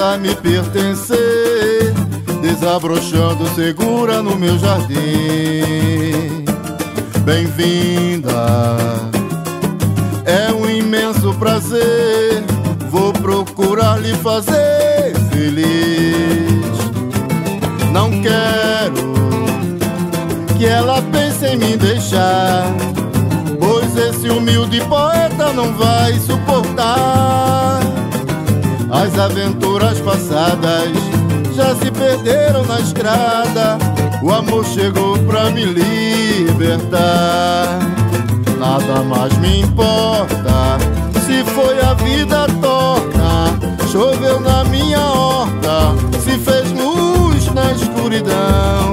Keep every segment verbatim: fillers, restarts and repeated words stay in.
rosa me pertencer, desabrochando segura no meu jardim. Bem-vinda, é um imenso prazer, vou procurar lhe fazer feliz. Não quero que ela pense em me deixar, pois esse humilde poeta não vai suportar. As aventuras passadas já se perderam na estrada, o amor chegou pra me libertar. Nada mais me importa se foi a vida torta, choveu na minha horta, se fez luz na escuridão.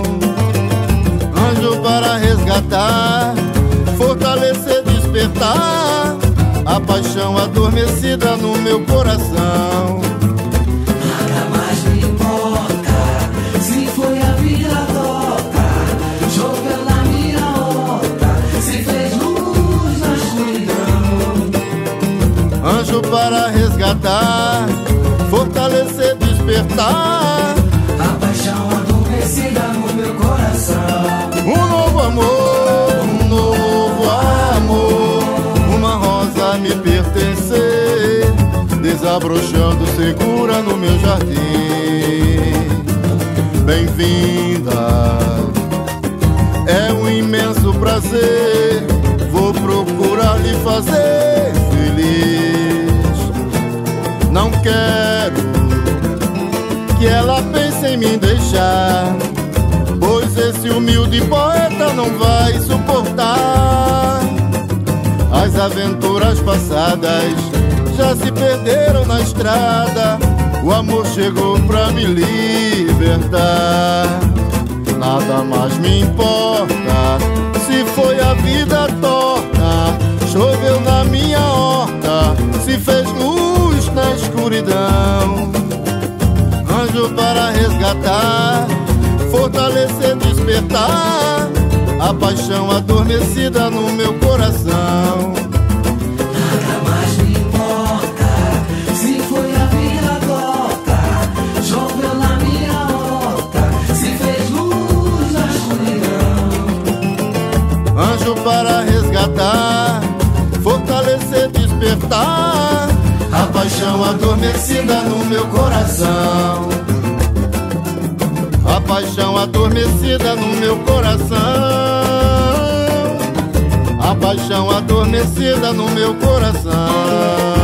Anjo para resgatar, fortalecer, despertar a paixão adormecida no meu coração. Nada mais me importa se foi a vida torta, choveu na minha horta, se fez luz na escuridão. Anjo para resgatar, fortalecer, despertar a paixão adormecida no meu coração. Um novo amor, um novo amor, uma rosa me pertencer, desabrochando segura no meu jardim. Bem-vinda, é um imenso prazer, vou procurar lhe fazer feliz. Não quero que ela pense em me deixar, pois esse humilde poeta não vai suportar. As aventuras passadas já se perderam na estrada, o amor chegou pra me libertar. Nada mais me importa se foi a vida torta, choveu na minha horta, se fez luz na escuridão. Anjo para resgatar, fortalecer, despertar a paixão adormecida no meu coração. Nada mais me importa se foi a vida torta, choveu na minha horta, se fez luz na escuridão. Anjo para resgatar, fortalecer, despertar a paixão adormecida no meu coração. A paixão adormecida no meu coração, a paixão adormecida no meu coração.